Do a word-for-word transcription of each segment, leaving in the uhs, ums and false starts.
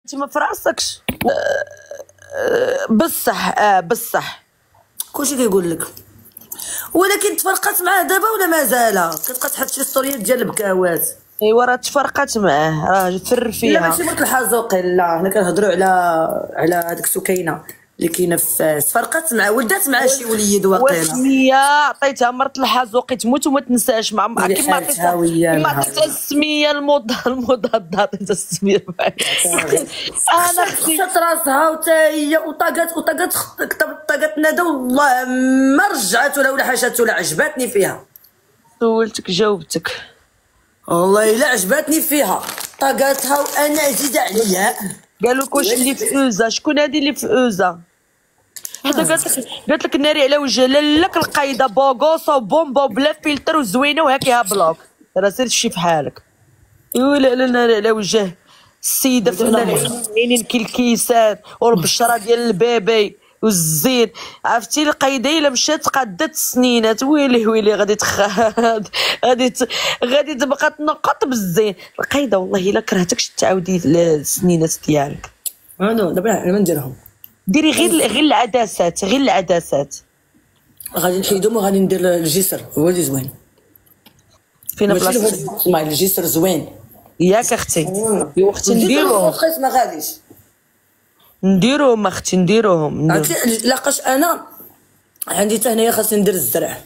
انت ما في راسكش. بصح اه بصح كلشي كيقول لك، ولكن تفرقات معاه دابا ولا مازال كتبقى تحط شي ستوريات ديال البكاوات؟ ايوا راه تفرقات معاه، راه فر فيها. لا ماشي مرت الحازوقي، لا حنا كنهضروا على على هذيك سكينه اللي كاينه في تفرقات مع ولدات مع شي وليد واقيلا. وسميه عطيتها مرت الحازوقي تموت وما تنساش مع كيما عطيتها كيما عطيتها السميه المض المضاده عطيتها السميه. انا خشات راسها وتا هي وطاقات وطاقات طاقات ندى، والله ما رجعت ولا ولا حاجات ولا عجباتني فيها. سولتك جاوبتك والله الا عجباتني فيها طاقاتها وانا عزيزه عليا. قالوا لك واش اللي في اوزه؟ شكون هذه اللي في اوزه؟ حتى قالت لك قالت لك ناري على وجهها لاك القايده بوغوصه وبومبا وبلا فلتر وزوينه وهاكيها بلوك، راه سير شي في حالك. ويلي على ناري على وجه السيده فتحنا العينين كالكيسان والبشره ديال البيبي والزين، عرفتي القايده الا مشات قادت السنينات. ويلي ويلي غادي تخاد غادي ت... غادي تبقى تنقط بالزين القايده. والله الا كرهتكش تعاودي السنينات ديالك. انا دابا ما نديرهم. ديري غير غير العدسات، غير العدسات غادي نحيدهم وغادي ندير الجسر، هو اللي زوين. فين بلاصه؟ اسمعي الجسر زوين ياك اختي. يا اختي نديروهم، ما غاديش نديروهم اختي نديروهم. لاقاش انا عندي حتى هنايا خاصني ندير الزرع.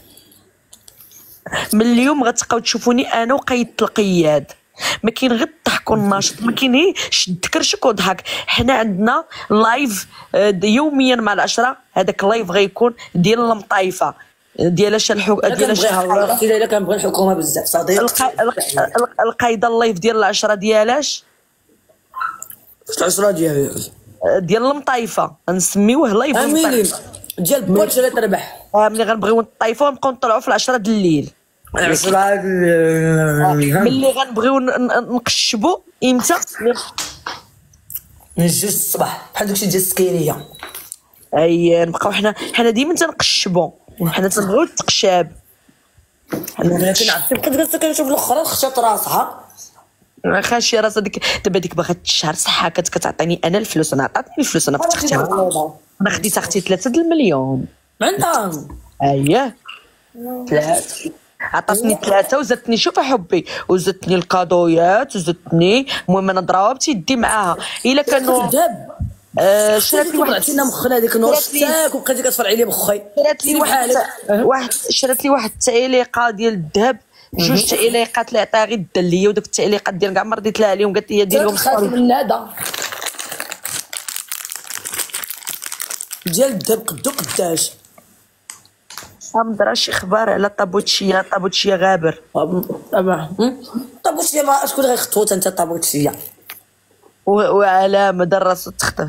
من اليوم غتبقاو تشوفوني انا وقيدة القياد، ما كاين غير الضحك والناشط، ما كاين غير شد كرشك وضحك. حنا عندنا لايف يوميا مع العشرة، هذاك اللايف غيكون ديال المطايفه ديال اش الحك... ديال اش اختي الا كنبغي الحكومه بزاف صديق. القايده اللايف ديال العشرة ديالاش في العشرة ديال ديال المطايفه غنسميوه لايف امين ديال بوتش اللي تربح. ملي غنبغيو نطيفوا نبقاو نطلعوا في العشرة د الليل. العشرة ملي غنبغيو نقشبوا امتى؟ من جوج الصباح بحال داكشي ديال السكيريه. اي نبقاو حنا حنا ديما تنقشبوا، حنا تنبغيو التقشاب. انا كنعرف بقيت كنشوف الاخرى خشات راسها خاشيه راسها ديك دابا ديك باغا تشهر صحه كت كتعطيني انا الفلوس، انا عطاتني الفلوس انا فتحتها انا خديت اختي ثلاثة د المليون عندها. اييه ثلاثة عطاتني ثلاثة وزدتني. شوف حبي وزدتني الكادويات وزدتني. المهم انا ضربتي يدي معاها الا كانوا الذهب. آه شرات لي واحد عطينا مخنا هذيك نورتك وبقيتي كتفرعي لي مخي. شرات لي واحد واحد شرات لي واحد التعليقه ديال الذهب، جوج تعليقات اللي عطاها غير الدليه، ودوك التعليقات ديال كاع ما رديت لها عليهم، قالت لي دير لهم خاف من هذا ديال الذهب قدو قداش. مدرا شي اخبار على طابوتشيه؟ طابوتشيه غابر طبعا طابوتشيه ما شكون غيخطوت انت طابوتشيه وعلى مدرس تخطب.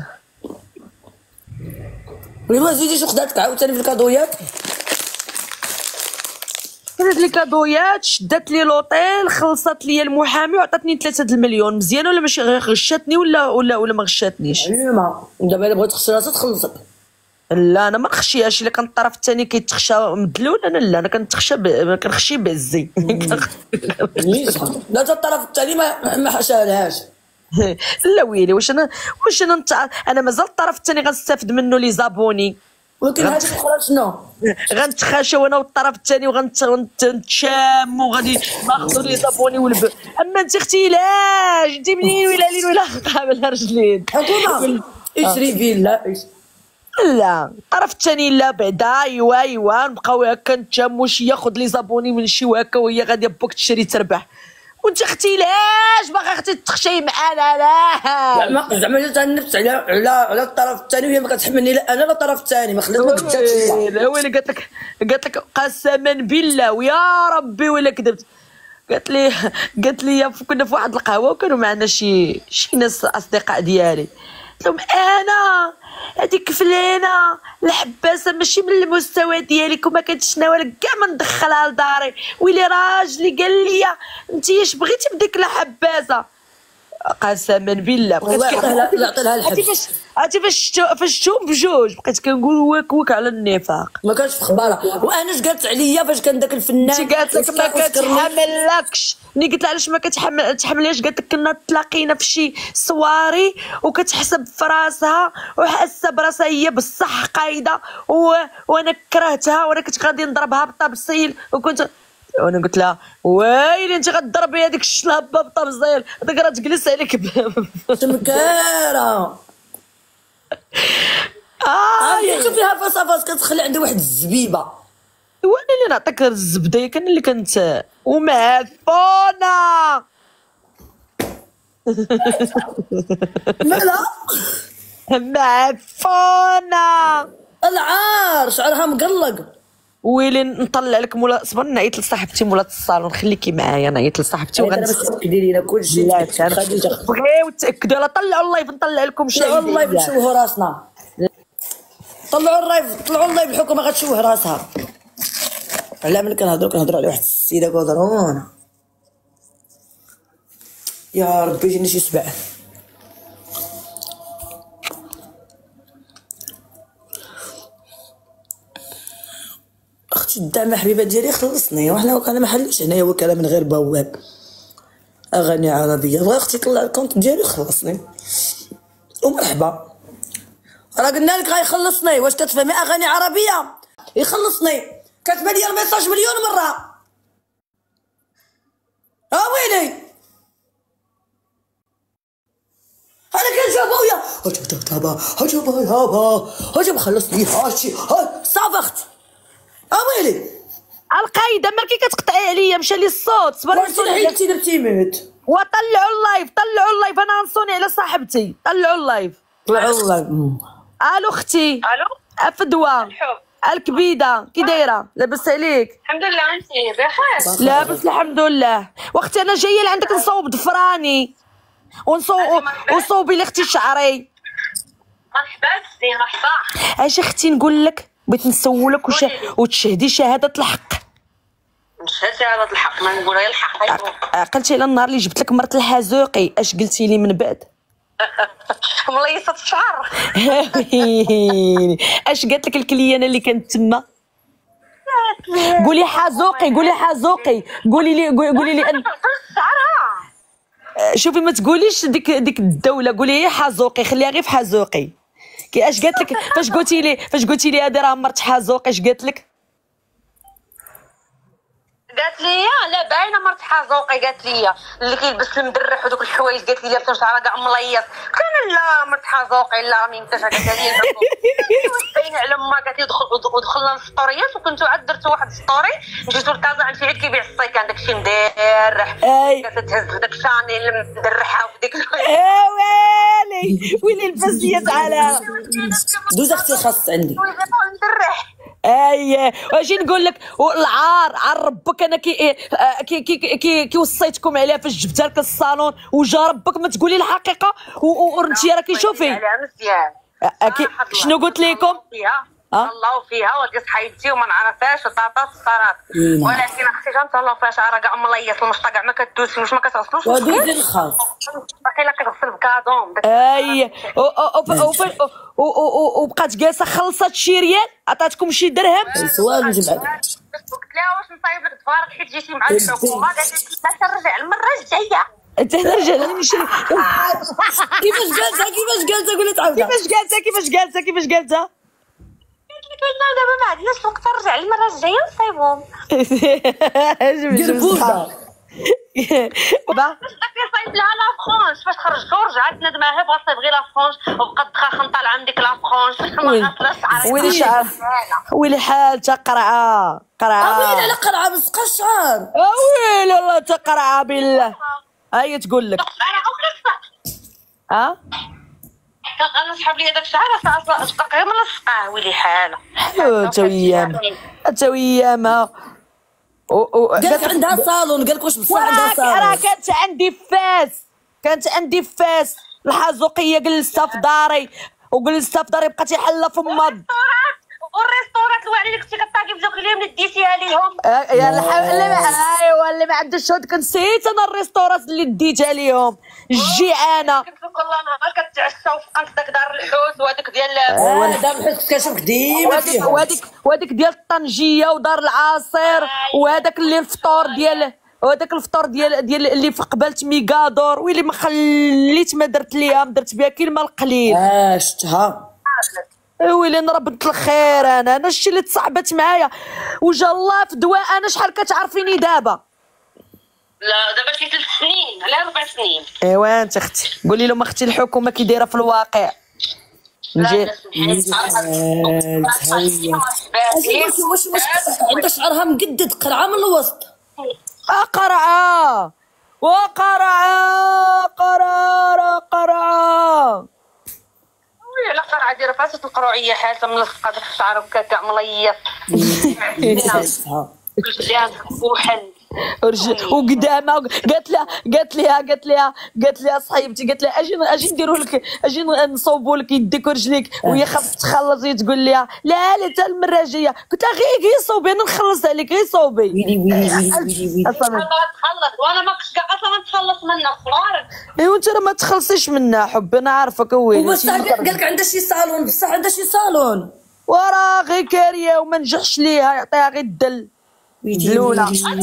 ما زيديش خداتك عاوتاني في الكادويات. خدات لي كادويات، شدات لي لوطيل، خلصت لي المحامي وعطاتني ثلاثة د المليون. مزيانه ولا ماشي؟ غير غشاتني ولا ولا ولا ما غشاتنيش؟ ما دابا الا بغيت تخسر راسها تخلصك. لا انا ما نخشيهاش، الا كان الطرف الثاني كيتخشى مدلول انا لا انا كنتخشى ب... كنخشي بعزي. لا حتى الطرف الثاني ما ما حاشاهاش. لا ويلي واش انا واش انا نتع... انا مازال الطرف الثاني غنستافد منه لي زابوني، ولكن هذيك الاخرى شنو؟ غنتخاشى وانا والطرف الثاني وغنتشام وغادي ناخذ لي زابوني والب. اما انت اختي لا جيتي منين ولا لين ولا قابل رجلين حكومه اشري فيلا. لا الطرف الثاني لا بعدا. ايوا ايوا نبقاو هكا نتشاموا شي ياخذ لي زابوني من شي هكا وهي غاديه بوك تشري تربح. وانت اختي لاش باغا اختي تخشي معانا؟ لا زعما زعما تنفس على على على الطرف الثاني وهي ما كتحملني لا انا لا الطرف الثاني ما خلات ما كتجاش. لا ويلي قالت لك قالت لك قسما بالله ويا ربي ولا كذبت. قالت لي قالت لي كنا في واحد القهوه وكانوا معنا شي شي ناس اصدقاء ديالي، قلت لهم انا هذيك فلانه الحباسه ماشي من المستوى ديالك وما كنتش ناوي كاع ما ندخلها لداري. ويلي راجلي قال لي انت اش بغيتي بديك الحباسه؟ قسما بالله بقيت عطي لها الحبس. فاش عرفتي فاش فاش شفتهم بجوج بقيت كنقول واك واك على النفاق. ما كانش في خبارها. وانا اش قالت عليا فاش كان داك الفنان قالت لك ما كتحملكش. ملي قلت لها علاش ما كتحمل تحمليش قالت لك كنا تلاقينا في شي سواري وكتحسب في راسها وحاسه براسها هي بصح قايده و... وانا كرهتها وانا كنت غادي نضربها بالطبسيل وكنت وانا قلت لها ويلي انت غتضربي هذيك الشلابه بالطبسيل هذيك راه تجلس عليك تمكاره. اه شوف فيها فاس فاس كتخلي عندها واحد الزبيبه. وانا اللي نعطيك الزبده كان اللي كنت ومعفونه. مالا معفونه العار شعرها مقلق. ويلي نطلع لك مولا صبر نعيط لصاحبتي مولات الصالون خليكي معايا نعيط لصاحبتي وغنتاكدي لينا كلشي. لا خديجه بغيو تاكدوا لا طلعوا اللايف نطلع لكم شي طلعوا اللايف نشوهوا راسنا. طلعوا اللايف طلعوا اللايف الحكومه غتشوه راسها. على ملي كنهضروا كنهضروا على واحد السيده كودرونا. يا ربي جيني شي سبع. اختي الدعمه حبيبه ديالي خلصني وحنا انا ما حلوش هنايا وكاله من غير بواب. اغاني عربيه بغا اختي طلع الكونت ديالي خلصني ومرحبا. راه قلنا لك غيخلصني واش كتفهمي اغاني عربيه يخلصني. كاتبه لي الميساج مليون مره. اه ويلي انا كنجاوب ويا هجم دابا هجم دابا هجم خلصني هاشي صافي اختي. اه ويلي القايده مالكي كتقطعي عليا مشى لي الصوت صبر واش حيدتي لبتيميت. وطلعوا اللايف طلعوا اللايف انا غنصوني على صاحبتي. طلعوا اللايف طلعوا اللايف. الو اختي. الو فدوى الكبيده كي دايره لاباس عليك؟ الحمد لله انت بخير؟ لاباس الحمد لله. واختي انا جايه لعندك نصوب ضفراني ونصوب وصوبي لي اختي شعري. مرحبا سي مرحبا. اش اختي نقول لك بغيت نسولك وش... وتشهدي شهاده الحق. نشهد شهاده الحق ما نقول غير الحق. عقلتي على النهار اللي جبت لك مرت الحزوقي اش قلتي لي من بعد؟ مليصه الشعر. اش قالت لك الكليانه اللي كانت تما؟ قولي حزوقي قولي حزوقي قولي لي قولي لي ان شعرها. شوفي ما تقوليش ديك ديك الدوله قولي هي حزوقي خليها غير في حزوقي. كي اش قالت لك فاش قلتي لي فاش قلتي لي هذه راه مرت حزوقي اش قالت لك؟ قالت لي لا باينه مرت حزوقي. قالت لي اللي كيلبس المدرح ودوك الحوايج قالت لي لابسه شعرها كاع مليص. كان لا مرت حزوقي لا ما يمكنش. قالت لي باينه على ما قالت لي دخل ودخلنا للسطوريات وكنت عاد درت واحد ستوري مشيت لكازا عند شي عيد كيبيع الصيكان داكشي مدرح. قالت تهز داك شاني المدرحه وديك يا ويلي ويلي البزيات على دوز اختي خاص عندي مدرح. اي واجي نقول لك العار عار ربك انا كي كي كي كي, كي وصيتكم عليها فاش جبتها لك الصالون وجا ربك ما تقولي الحقيقه وانت راكي شوفي مزيان. شنو قلت لكم؟ الله فيها وديت حيدتي وما نعرفهاش وطاطا الصرات. ولكن اختي تنهلاو فيها شعرها كاع مليص المشطه كاع ما كدوسيوش ما كتغسلوش. ودوزي الخاص باقي لا كتغسل بكادون. اي وبقات جالسه خلصت شي ريال عطاتكم شي درهم. سواء نجيب لك قلت لها واش نصايب لك دفارك حيت جيتي مع الحكومه. قالت لي لا ترجع المره الجايه. انت نرجع نشري. كيفاش قالتها كيفاش قالتها قولي تعاودها. كيفاش قالتها كيفاش قالتها كيفاش قالتها؟ قلنا دابا ما عندناش وقت نرجع المره الجايه نصايبهم. قربوده با صايب لها لا فرونش فاش خرجت ورجعت ندمها بغات تصايب غير لا فرونش وبقات تخاخن طالعه عندك لا فرونش ما غاسلاش شعرها. ويلي شعر ويلي حالتها قرعه قرعه. ويلي على قرعه مسقى الشعر. ويلي والله تا قرعه بالله. هي تقول لك ها انا سحب لي داك الشعر اصلا غير من السقاه. ويلي حاله تا وياما تا وياما. قالك عندها صالون قالك واش بصح عندها صالون. راه كانت عندي فاس كانت عندي فاس الحازوقيه جلستها في داري وجلستها في داري بقات يحلها في المض. والريستورات واعره اللي كنتي كطاقي بدوك اليوم اللي ديتيها ليهم. يا الحمد اللي ما ايوا اللي ما عندوش شهود نسيت انا الريستورات اللي ديتها ليهم الجيعانه. كنت كل نهار كتعشاو في قنت داك دار الحوت وهذاك ديال اه دار الحوت كنت كنشوفك ديما وهذيك فيها. وهذيك وهذيك ديال الطنجيه ودار العاصر وهذاك اللي الفطور ديال وهذاك الفطور ديال ديال اللي في قبلت ميغادور واللي ما خليت ما درت ليها درت بها كلمه القليل. اه شفتها ويلي انا راه بنت الخير انا انا الشيء اللي تصعبت معايا وجا الله في دواء. انا شحال كتعرفيني دابا؟ لا دابا شي ثلاث سنين على اربع سنين. ايوا انت اختي قولي لهم اختي الحكومه كي دايره في الواقع. نجي واش واش عندها شعرها مقدد قرعه من الوسط. قرعه وقرعه قراره قرعه وي على قرعه دايره فاسه القروعيه حاسه من القدر في شعرها كاع مليط. جدان وحل وقدامها قالت لها قالت لها قالت لها قالت لها صاحبتي قالت لها اجي اجي نديروا لك اجي نصوبوا لك يديك ورجليك وهي خافت تخلصي تقول لها لا لا حتى المره الجايه. قلت لها غير غير صوبي انا نخلص عليك غير صوبي. ويلي ويلي ويلي ويلي تخلص وانا ما كنتش كاع اصلا نتخلص منها خلاص. ايوا انت راه ما تخلصيش منها حبي انا عارفك. ويلي وبصح قال لك عندها شي صالون بصح عندها شي صالون وراه غير كاريه وما نجحش ليها يعطيها غير الدل الاولى.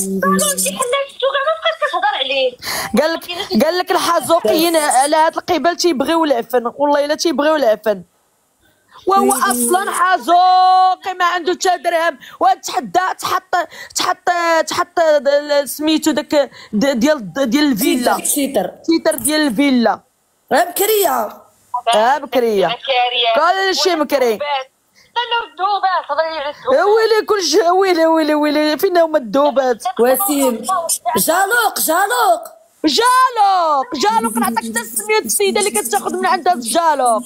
قال لك قال لك الحازوقيين على هاد القبال تيبغيو العفن والله الا تيبغيو العفن وهو اصلا حازوقي ما عنده حتى درهم وتحدى تحط تحط تحط سميتو داك ديال ديال الفيلا تيتر تيتر ديال الفيلا. راه بكريه اه بكريه كلشي مكري. لا الذوبات هضري على الذوبات. ويلي كلشي ويلي ويلي ويلي فين هما الذوبات؟ وسيم جالوق جالوق جالوق جالوق نعطيك حتى سمية السيده اللي كتاخذ من عندها الجالوق.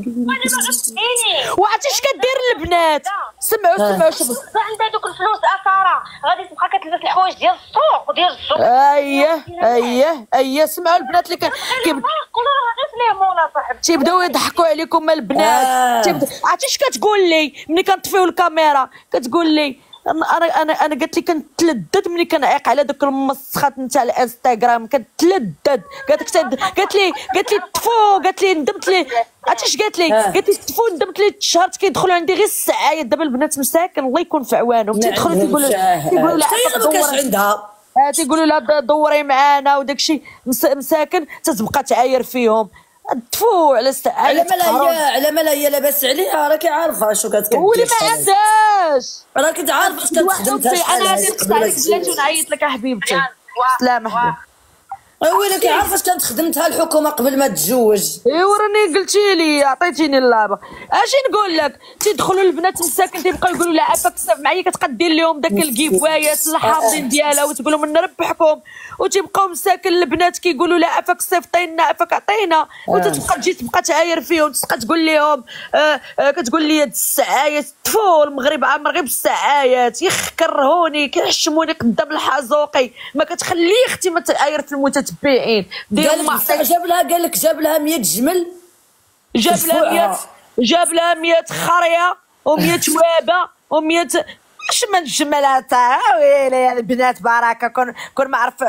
وعرفتي اش كدير البنات؟ سمعوا سمعوا شوفوا عندها دوك الفلوس اثاره غادي تبقى كتلبس الحوايج ديال السوق وديال السوق. اييه اييه اييه سمعوا البنات اللي كيب قولوا لها غير فليهم ولا صاحبتي تيبداو يضحكوا عليكم البنات. عرفتي اش كتقول لي ملي كنطفيو الكاميرا؟ كتقول لي انا انا انا قالت لي كنتلذذ ملي كنعيق على دوك المسخات نتاع الانستغرام كنتلذذ. قالت قالت لي قالت لي طفو قالت لي ندمت لي. عرفتي اش قالت لي؟ قالت لي طفو ندمت لي تشهرت كيدخلوا عندي غير السعايات. دابا البنات مساكن الله يكون في عوانهم تيدخلوا تيقولوا تيقولوا لا ما كاش عندها تيقولوا لها دوري معانا وداكشي مساكن تتبقى تعاير فيهم. تفو على السعايات على ملا هي على ملا هي لاباس عليها راكي عارفه شو كتكدير. ولي ما عندهاش راكي عارفه اش كتخدم. انا غادي نقص عليك بلاتي ونعيط لك حبيبتي. سلام حبيبتي. ويلي كيعرف اش كانت خدمتها الحكومه قبل ما تتزوج. ايوا راني قلتي لي عطيتيني اللعبه. اش نقول لك تيدخلوا البنات مساكن تيبقاو يقولوا لا عافاك الصيف معايا كتبقى دير لهم داك الكيفوايات الحافظين ديالها وتقول لهم نربحكم وتيبقاو مساكن البنات كيقولوا لا عافاك الصيف طينا عافاك عطينا وتتبقى تجي تبقى تعاير فيهم تبقى تقول لهم آه آه كتقول لي هاد السعايات تفو المغرب عامر غير بالسعايات يخ كرهوني كيحشموني قدام الحازوقي ما كتخلي اختي ما تعاير في المتتبعين. جاب لها قال لك جاب لها مية جمل جاب لها مية جاب لها مية خريه ومية وابه ومية اش من جملات. ويلي البنات بركه كون كون ما عرف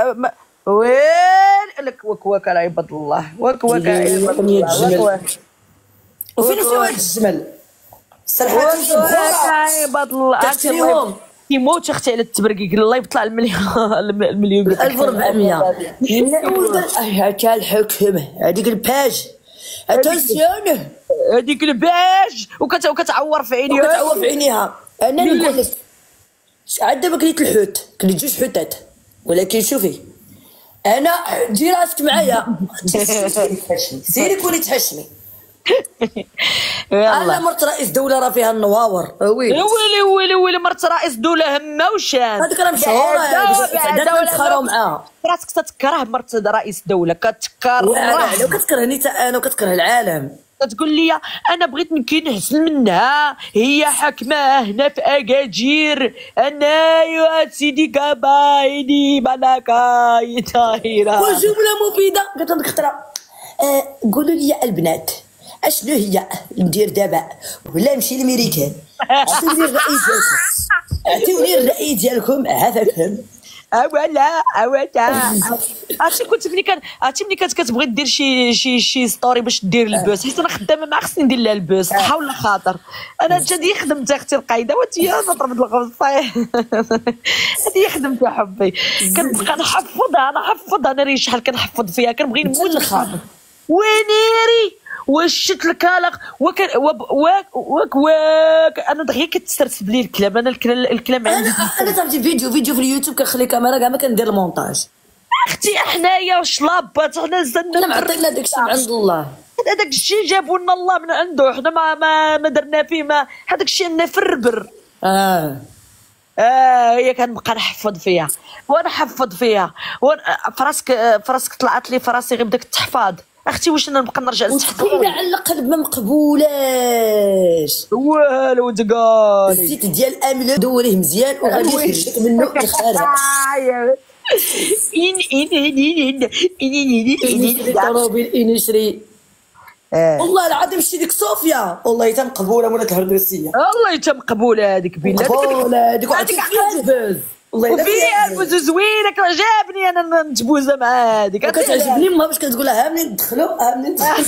ويل لك وك وك لا عباد الله وك وك عباد الله. وفين هو هاد الجمل؟ الصراحه عباد الله كيموت اختي على التبرقيق الله يطلع المليون المليون ألف وأربعمية. هاكا الحكم هذيك الباج اتونسيون هذيك الباج وكتعور في عينيها وكتعور في عينيها. انا نقول لك عاد دابا كليت الحوت كليت جوج حوتات ولكن شوفي انا دي راسك معايا سيري كوني تحشمي. انا مرت رئيس دوله راه فيها النواور. ويلي ويلي ويلي ويلي مرت رئيس دوله همه وشان هذيك راه مشهوره هذيك كنتخراو معاها. راسك تتكره مرت رئيس دوله كتكره لو كتكرهني حتى انا وكتكره العالم. كتقول لي انا بغيت نكنحسن منها هي حاكمه هنا في اكاجير انا يا سيدي كبايدي بناكاي طايره وجمله مفيده قالت لك خطره. أه قولوا لي البنات اشنو هي ندير دابا ولا نمشي للميريكان؟ عطيوني الراي ديالكم، عطيوني الراي ديالكم عافاكم. اولا اولا عرفتي كنت ملي كان عرفتي ملي كانت كتبغي دير شي شي شي ستوري باش دير البوس، حيت انا خدامه ما خصني ندير لها البوس صح ولا خاطر. انا هادي خدمتها اختي القايده وانت تضرب الغوص صايح. هادي خدمتها حبي، كنبقى نحفظها نحفظها انا ريح شحال كنحفظ فيها كنبغي نموت نخاف ونيري وشت الكالق وك واك واك واك انا دغيا كتسترسب لي الكلام. انا الكلام عندي انا انا صاحبتي فيديو فيديو في اليوتيوب كنخلي كاميرا كاع ما كندير المونتاج. اختي حنايا وشلابات حنا زدنا انا معطينا داكشي من عند الله، هذاك الشيء جابوا لنا الله من عنده، حنا ما ما, ما درنا فيه ما هذاك الشيء لنا في الربر. اه اه هي كنبقى نحفظ فيها وانا حفظ فيها فراسك فراسك طلعت لي فراسي غير بداك التحفاظ. اختي واش انا نبقى نرجع للتحفيظ على القلب ما مقبولاش والو تقالي الزيت ديال امل دوريه مزيان وغادي يخرج منه الخرج. ان ان ان ان طروبيل انشري والله العظيم شتي ديك صوفيا والله حتى مقبوله مرات الهردوسيه والله حتى مقبوله هذيك بلا مقبوله هذيك وعطيك فيها البوز والله الا فيها البوز زوينه جابني انا نتبوزه مع هذيك كتعجبني ما باش كتقول لها ها منين ندخلوا ها منين ندخلوا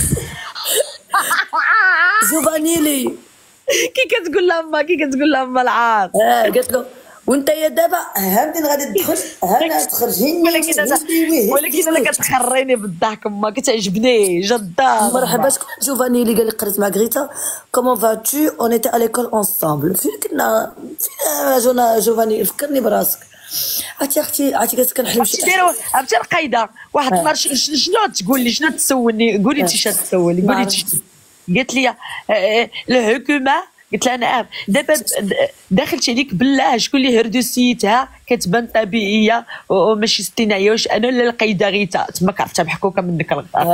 زوفانيلي كي كتقول لها ما كي كتقول لها ما العار اه قالت له وانت يا دابا ها منين غادي تدخل ها تخرجيني ولكن انا ولكن انا كتخريني بالضحك ما كتعجبني جدا. مرحبا جوفانيلي قال لي قريت مع غريتا كومون فاتو اون ايتي على ليكول اونصامبل فين كنا فين جونا جوفاني فكرني براسك عرفتي اختي عرفتي كنت كنحلم شي ديروا عرفتي القايده واحد النهار شنو تقول لي شنو تسولني قولي انت شنو تسولي قولي انت قالت لي الحكومه قلت لها نعم دابا داخلت عليك بالله شكون اللي هردوسيتها كتبان طبيعيه وماشي اصطناعيه واش انا ولا القايده غيتا تماك عرفتها محكوكه منك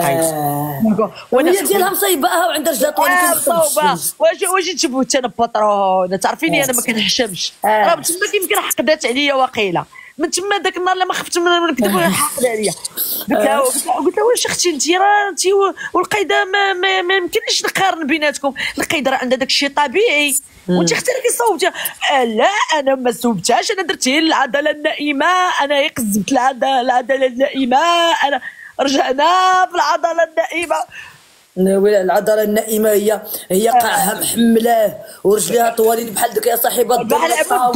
القايده وانا ديالها مصيباها وعندها رجلها طويله مصوبه واش واش تشبوت انا بطرونه تعرفيني انا ما كنحشمش راه تما يمكن حقدات عليا واقيله من تما داك النهار لما خفت من الكذب حقد عليا قلت لها قلت لها واش اختي انت راه انت والقايده ما ما, ما يمكنش نقارن بيناتكم. القايده راه عندها داك الشيء طبيعي وانت اختي راكي صوبتيها. لا انا ما صوبتهاش انا درت العضله النائمه انا قزمت العضله النائمه انا رجعنا في العضله النائمه. العضله النائمه هي هي قاعها محملاه ورجليها طوالين بحال دوك يا صاحبه بحال عمود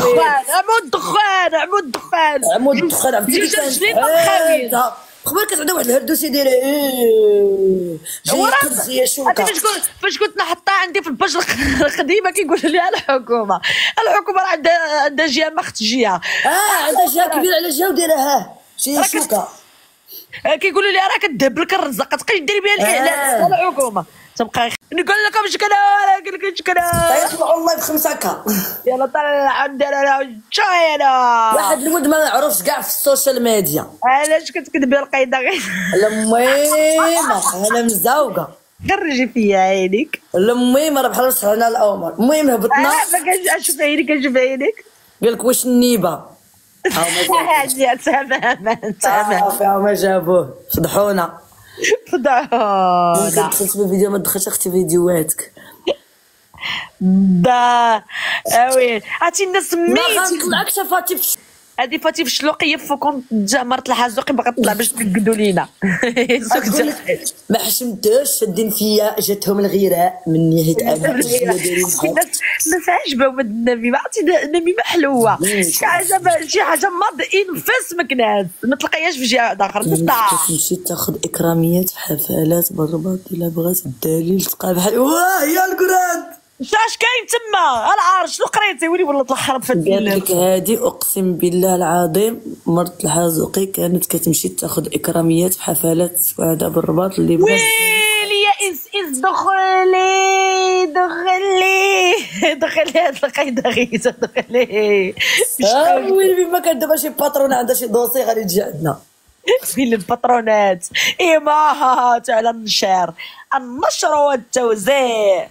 الدخان عمود الدخان عمود الدخان عمود الدخان خبرك كتعطي واحد الهردوسي دايره ايه جايه قزيه شوكه. فاش كنت نحطها عندي في البشر القديمه كيقولوا لي الحكومه الحكومه راه عندها عندها جهه ما اختش جهه اه عندها جهه كبيره على جهه ودايرها شي شوكه كيقولوا لي راه كدهب لك الرزق ما تبقاش ديري بها الاعلان الحكومه تبقى نقول لكم شكرا نقول لكم شكرا يطلعوا الله بخمسة كا يلا طلع عندنا شاينا واحد الولد ما نعرفش كاع في السوشيال ميديا. علاش كتكذبي القايده غير المهم انا مزوقه خرجي فيا عينيك. المهم راه بحال سهلنا الامور. المهم هبطنا ما كانش اشوف عينيك اشوف عينيك قال لك واش النيبه هاجي تماما تماما فيها جابوه فضحونا فضحونا. دخلت في الفيديو ما دخلتش اختي فيديوهاتك دا اوي عرفتي الناس ما ميتين غنطلعك شفاتي في هادي فاتي في الشلوقيه فكون جا مرت الحازوقي باغا تطلع باش تنقدوا لينا ما حشمتوش شادين فيا جاتهم الغيره من ناحيه انا الناس عجبهم النبي ما عرفتي النبي ما حلوه شي حاجه شي حاجه ماضئين في فمك ناس ما تلقايهاش في جهه اخرى تطلع تمشي تاخذ اكراميات في حفلات بالرباط الا بغات الدليل تلقى بحال واه يا الكراد شاش كاين تما العار شنو قريتي ولي ولا تلخرب في قال لك هادي اقسم بالله العظيم مرت الحازوقي كانت كتمشي تاخذ اكراميات في حفلات سعاده بالرباط اللي بغات ويلي يا اس اس دخلي دخلي دخلي هاد القايده غيتا دخلي اه ويلي ما كان دابا شي باترون عندها شي دوسي غادي تجي عندنا فين الباترونات ايماهات على النشر النشر والتوزيع.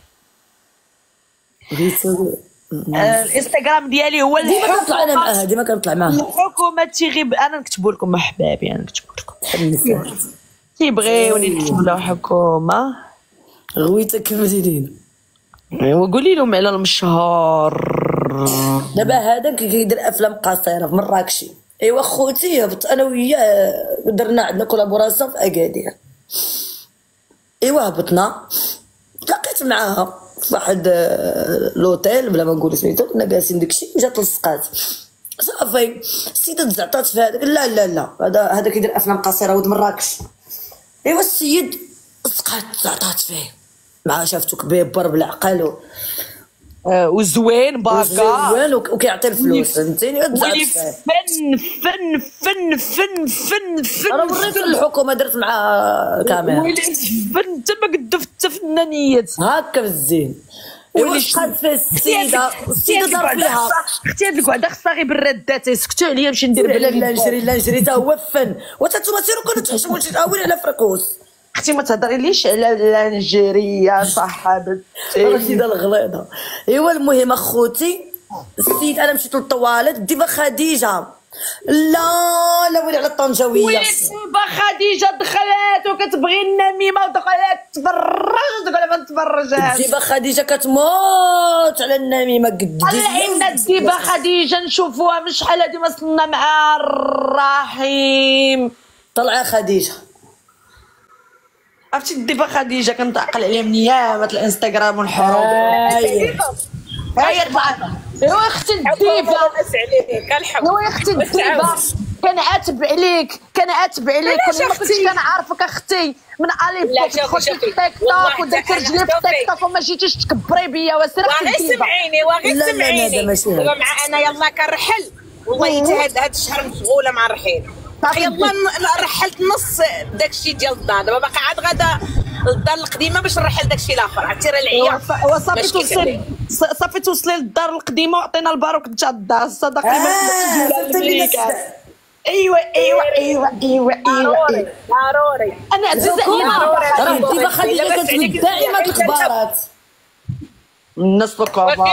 الانستغرام ديالي هو ديما كنطلع انا معاها ديما كنطلع معاها الحكومه تيغيب انا نكتبوا لكم احبابي انا نكتبوا لكم تيبغيوني نكتب لهم حكومه غويتك كملي لينا. ايوا قولي لهم على المشهور. دابا هذاك كيدير افلام قصيره في مراكشي. ايوا خوتي هبط انا وياه درنا عندنا كولابوراسيون في اكادير. ايوا هبطنا تلاقيت معاها في واحد لوطيل بلا ما نقول سميتو، كنا جالسين داكشي جات لصقات صافي. السيده تزعطات في هذاك، لا لا لا هذا هذا كيدير افلام قصيره ولد مراكش. ايوا السيد سقات تزعطات فيه مع شافتو كبيبر بالعقل آه وزوين باكا زوين وكيعطي الفلوس فهمتيني. تزعطات فيه فن فن فن فن فن فن انا وريت الحكومه درت معها كاميرا ويلي فن انت ما قد حتى فنانيات هكا بالزين. ايوا سقات فيه السيده السيده دار فيها. اختي هاد القعده خصها غير بالردات يسكتوا عليا نمشي ندير لا لا نجري لا نجري تا هو فن وتا نتوما سيروا كنتو تحشموا شي تاويل على فركوس. اختي ما تهضريليش على لانجيريا صاحبتي رشيده الغليظه. ايوا المهم اخوتي السيد انا مشيت للطواليت ديما خديجه لا لا ويلي على الطنجاويه. ويلي ديما خديجه دخلات وكتبغي النميمه ودخلات تفرج تقول ما نتفرجهاش. ديما خديجه كتموت على النميمه قد على ان ديما خديجه نشوفوها من شحال هادي ما صلنا مع الرحيم. طلعي خديجه عرفتي ديما خديجه كنتعقل عليها من ايامات الانستغرام والحروب. هاي طلعت. ايوا اختي الديفا ايوا اختي الديفا كنعاتب عليك كنعاتب عليك كل ما كنتش كنعرفك اختي من الف تخشي في تيك توك ودرتي رجلي في تيك توك وما جيتيش تكبري بيا وسير غير سمعيني وغير سمعيني دابا مع انا يلا كنرحل والله حتى هاد هاد الشهر مشغوله مع الرحيل. يلا رحلت نص داكشي ديال الدار دابا باقي عاد غدا الدار القديمه باش نرحل داكشي الاخر عرفتي راه العيا وصافي توصلي صافي توصلي للدار القديمه وعطينا الباروك نتا الدار الصداقه ايوا ايوا ايوا ايوا ايوا ضروري انا عزيزه عليا راه ديما خديجه كتبت دائما الاخبارات الناس الكبار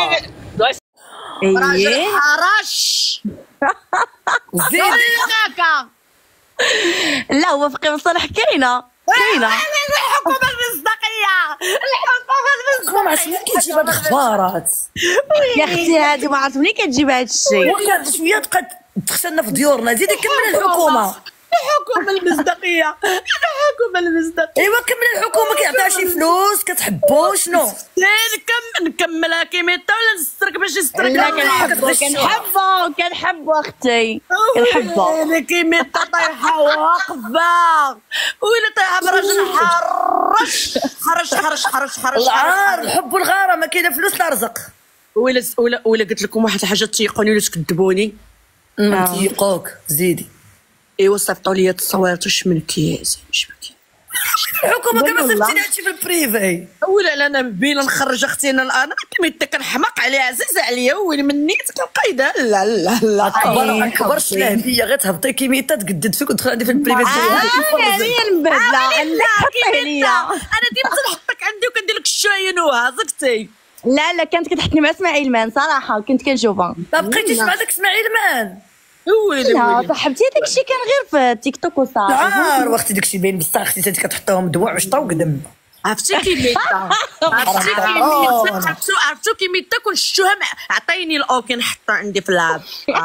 ايه حرش زيد هكا. لا هو فقي مصالح كاينه كاينه الحكومه المصداقيه الحكومه ما عرفتش منين كيجيب هاد الاخبارات يا اختي هادي ما عرفت منين كتجيب هاد الشيء. وكان شويه تبقى تخسرنا في ديورنا. زيدي كمل الحكومه الحكومه المصداقيه الحكومه المصداقيه. ايوا كمل الحكومه كيعطيها شي فلوس كتحبو شنو نكمل نكملها كيميطا ولا نسترك باش يسترك. لا كنحبو كنحبو كنحبو اختي كنحبو. انا كيميطا طايحه واقفه ويلي طايحه براجل حرش حرش حرش حرش حرش العار الحب والغاره ما كاينه فلوس لا رزق. ولا ولا ولا قلت لكم واحد الحاجه تيقوني ولا تكذبوني تيقوك زيدي. ايوا صيفطوا لي التصويرات واش من كياس واش من كياس الحكومه كما صيفطتي هادشي في البريفي. ولا انا مبينه نخرج اختي انا انا كميت كنحماق عليها عزيزه عليا وين من نيت كنقيدها. لا لا لا اكبر اكبر شلهبيه غير تهبطي كيميتا تقدد فيك وتدخل عندي في البريفي يعني المبدله لا حطي عليا انا ديما تنحطك عندي وكندير لك الشاي نوها زكتي. لا لا كانت كتحطني مع اسماعيل مان صراحه كنت كنشوفها. ما بقيتيش مع داك اسماعيل مان. ويلي لا ويلي صاحبتي داكشي كان غير في تيك توك وصافي. عار واختي داكشي باين بصح اختي انت كتحطيهم دواء وشطه وقدم. عرفتي كيميتا عرفتي كيميتا عرفتو عرفتو كيميتا كون شفتوها عطيني الاوكي نحطها عندي في اللعب.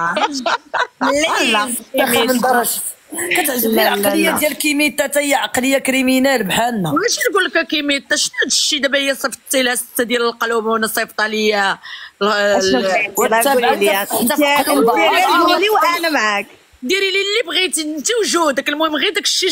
لا من درج كتعجبني العقليه ديال كيميتا حتى هي عقليه كريمينال بحالنا. واش نقول لك كيميتا شنو هادشي دابا هي صيفطتي لها سته ديال القلوب وانا صيفطها ليا قولي وانا معاك. ديري لي اللي بغيتي انت وجودك المهم غير داكشي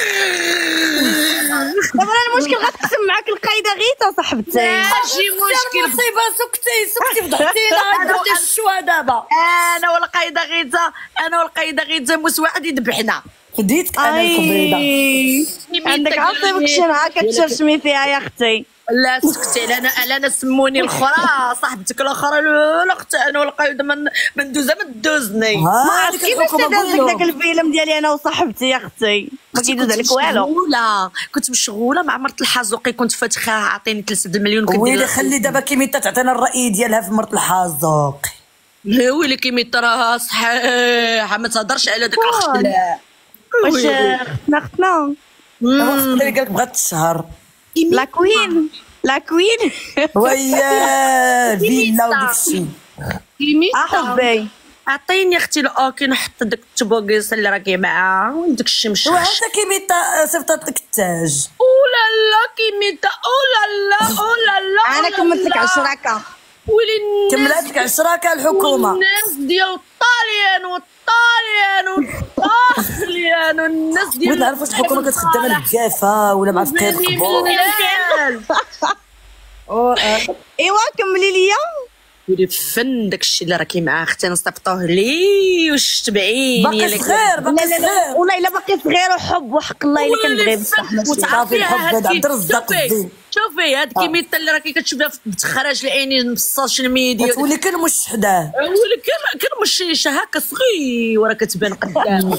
دابا المشكل غتقسم معاك القايده غيتا صاحبتي. ماشي مشكل مصيبه سكتي سكتي فضحتينا درتي الشوا دابا. انا والقايده غيتا انا والقايده غيتا موس واحد يذبحنا. فديتك انا القبيله عندك عصيبك شنعه كتشرشمي فيها يا اختي. لا سكتي لا انا لا سموني الاخرى صاحبتك الاخرى لا اختي انا والقايده من دوزها ما دوزني. ها كيفاش تدوز لك داك الفيلم ديالي انا وصاحبتي يا اختي ما كيدوز عليك والو. لا كنت مشغوله مع مرت الحازوقي كنت فاتخاها عطيني ثلاثة مليون كندير. ويلي خلي دابا كيميتا تعطينا الراي ديالها في مرت الحازوقي. ويلي كيميتا راه صحيح ما تهضرش على داك الاخت. لا واش اختنا اختنا اللي قالك بغات الشهر لا كوين لا كوين ويا فيلا وداكشي احبي عطيني اختي الاوكي نحط داك التبوكيس اللي راكي معاها وداك الشمشخ. وهذا كيميتا صيفطات لك التاج. اولا لا كيميتا اولا لا اولا لا. انا كملت لك عشراكه. ولي كملت لك عشراكه الحكومه. الناس ديال الطاليان والطاليان والطاليان والناس ديال بغيت نعرف واش الحكومه كتخدم الكافه ولا مع فقير القبور. ايوا كملي ليا. ولي فن داكشي اللي راكي معاه اختي نصيفطوه لي واش تبعيني. باقي صغير باقي صغير والله الا باقي صغير وحب وحق الله الا كنبغي بصح صافي الحب هذا عبد الرزاق الدين. شوفي هاد كيميتا اللي راكي كتشوفيها في بتخرج العينين في السوشيال ميديا تولي كنمش حداه ولي كنمشيشه هكا صغيره كتبان قدامي.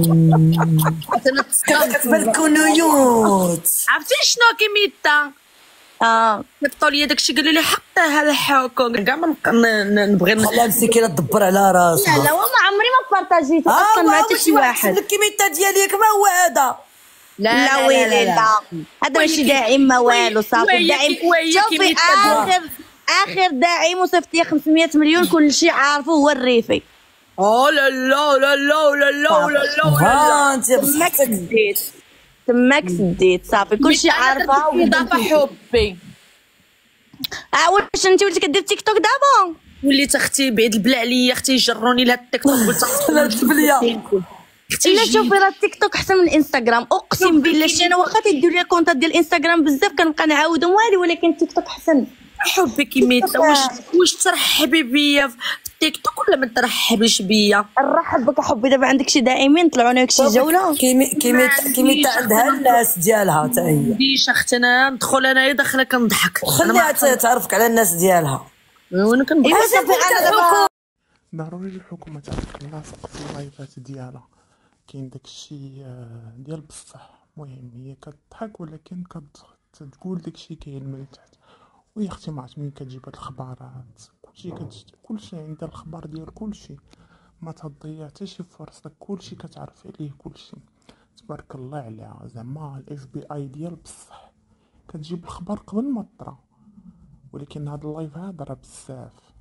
كتبان كونيوت. عرفتي شنو كيميتا؟ اه صيفطوا لي داكشي قالوا لي حطيها الحكومه كاع ما نبغي خليها مسكينه تدبر على راسها. لا لا وما عمري ما بارطاجيت اصلا مع حتى شي واحد. الكيميتا ديالك ما هو هذا. لا لا ويلي لا هذا ماشي داعم ما والو صافي داعم. شوفي اخر اخر داعم وصيفط لي خمسمية مليون كلشي عارفو هو الريفي. او لا لا لا لا لا لا لا ها انت تماك سديت تماك سديت صافي كلشي عارفه. اضافه حبي. اه واش انت وليتي كدير تيك توك دابا؟ وليت اختي بعد البلا عليا اختي يجروني لهاد التيك توك قلت لا تبليا. لا شوفي راه التيك توك احسن من الانستغرام اقسم بالله. شي انا واخا تيدير لي كونطات ديال الانستغرام بزاف كنبقى نعاودهم والي ولكن التيك توك احسن. حبي كيميتا واش واش ترحبي بيا في التيك توك ولا ما ترحبيش بيا؟ نرحب بك حبي. دابا عندك شي داعمين طلعوا لك شي جوله. كيميتا كيميتا عندها الناس ديالها حتى هي. ديش اختي انا ندخل انايا داخله كنضحك. خليها تعرفك على الناس ديالها. وانا كنضحك. ايوا صافي انا دابا ضروري الحكومه تعرف تلاصق في اللايفات ديالها. كاين داكشي ديال بصح المهم هي كتضحك ولكن كتقول داكشي كاين من تحت. ويا اختي ما عرفت منين كتجيب هاد الخبارات كلشي كت... كلشي عندها الخبار ديال كلشي ما تضيع حتى شي فرصه كلشي كتعرف عليه كلشي تبارك الله عليها. زعما الاف بي اي ديال بصح كتجيب الخبر قبل ما طرا. ولكن هاد اللايف هذا راه بزاف